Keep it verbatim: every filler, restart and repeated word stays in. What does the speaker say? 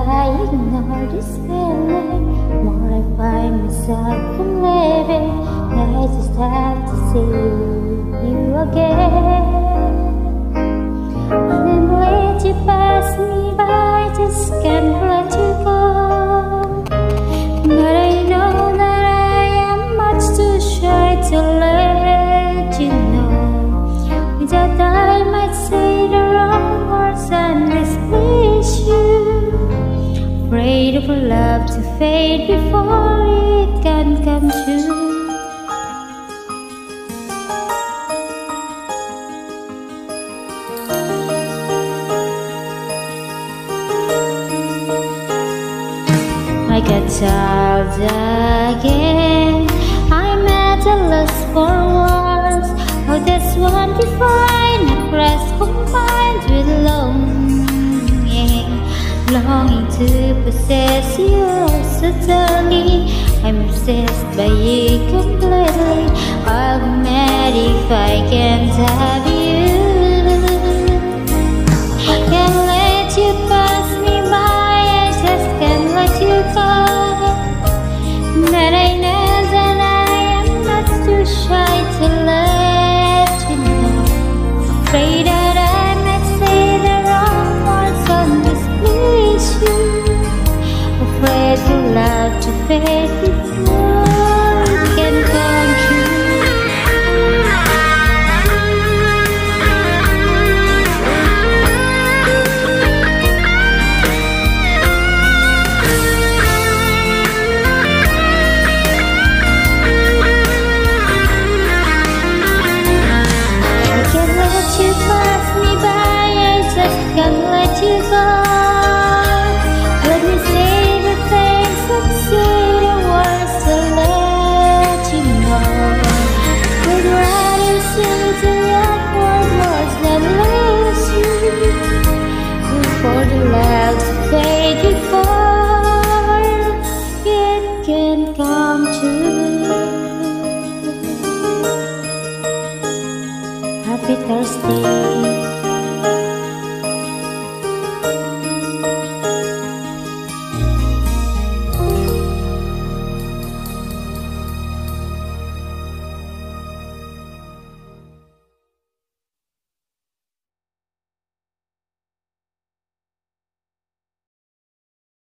I ignore this feeling, more I find myself from living. I just have to see you again. And then let you pass me by, just can't let you go. But I know that I am much too shy to let you know that I might say the wrong words and displease you. Afraid of love to fade before it can come true. I got tired again, I'm at a loss for words. Oh, that's one defined, a crest combined with longing, longing to possess you so totally. I'm obsessed by you completely. I'll be mad if I can't have you. Can't let you pass me by, I just can't let you go. But I know that I am not too shy to let you know. Afraid that I might say the wrong words and displease you. Afraid for love to fade before